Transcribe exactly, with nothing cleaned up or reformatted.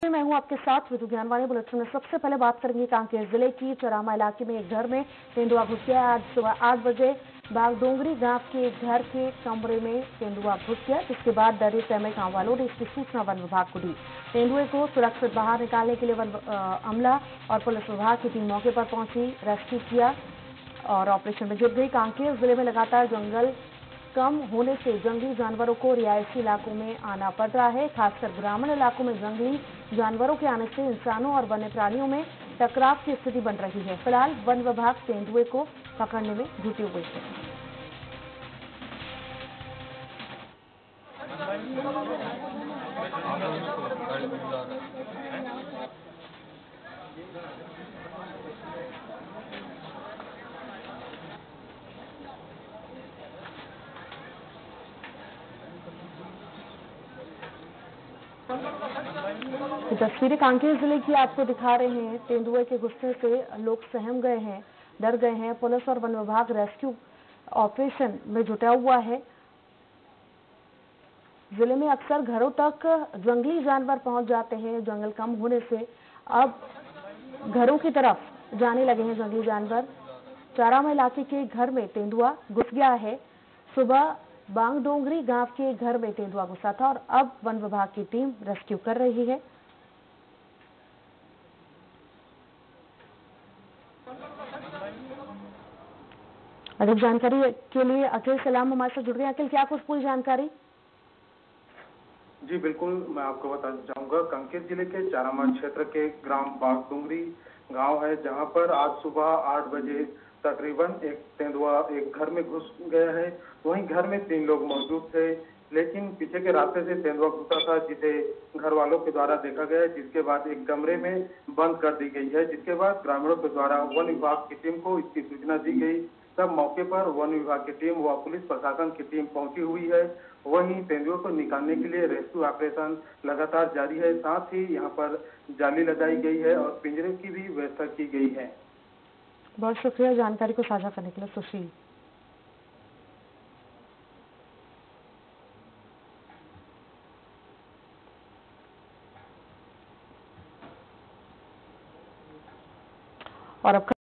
मैं हूं आपके साथ विधु ज्ञानवाणी। बुलेटिन में सबसे पहले बात करेंगे कांकेर जिले की चरामा इलाके में एक घर में तेंदुआ घुस गया। आज सुबह आठ बजे बागडोंगरी गांव के एक घर के कमरे में तेंदुआ घुस गया, जिसके बाद डरे सहमे गांव वालों ने इसकी सूचना वन विभाग को दी। तेंदुए को सुरक्षित बाहर निकालने के लिए वन अमला और पुलिस विभाग की टीम मौके पर पहुंची, रेस्क्यू किया और ऑपरेशन में जुट गई। कांकेर जिले में लगातार जंगल कम होने से जंगली जानवरों को रिहायशी इलाकों में आना पड़ रहा है। खासकर ग्रामीण इलाकों में जंगली जानवरों के आने से इंसानों और वन्य प्राणियों में टकराव की स्थिति बन रही है। फिलहाल वन विभाग तेंदुए को पकड़ने में जुटी हुई है। तस्वीरें कांकेर जिले की आपको दिखा रहे हैं। तेंदुए के घुसने से लोग सहम गए हैं, डर गए हैं। पुलिस और वन विभाग रेस्क्यू ऑपरेशन में जुटा हुआ है। जिले में अक्सर घरों तक जंगली जानवर पहुंच जाते हैं। जंगल कम होने से अब घरों की तरफ जाने लगे हैं जंगली जानवर। चारामा इलाके के घर में तेंदुआ घुस गया है। सुबह बागडोंगरी गांव के घर में तेंदुआ घुसा था और अब वन विभाग की टीम रेस्क्यू कर रही है। अधिक जानकारी के लिए अखिल सलाम हमारे साथ जुड़ गए। अखिल, क्या कुछ पूरी जानकारी? जी बिल्कुल, मैं आपको बताना चाहूंगा। कांकेर जिले के चारामा क्षेत्र के ग्राम बागडोंगरी गांव है, जहां पर आज सुबह आठ बजे तकरीबन एक तेंदुआ एक घर में घुस गया है। वहीं घर में तीन लोग मौजूद थे, लेकिन पीछे के रास्ते से तेंदुआ घुसा था, जिसे घर वालों के द्वारा देखा गया, जिसके बाद एक कमरे में बंद कर दी गई है। जिसके बाद ग्रामीणों के द्वारा वन विभाग की टीम को इसकी सूचना दी गई। तब मौके पर वन विभाग की टीम व पुलिस प्रशासन की टीम पहुंची हुई है। वहीं तेंदुए को निकालने के लिए रेस्क्यू ऑपरेशन लगातार जारी है। साथ ही यहां पर जाली लगाई गई है और पिंजरे की भी व्यवस्था की गई है। बहुत शुक्रिया जानकारी को साझा करने के लिए सुशील। और अब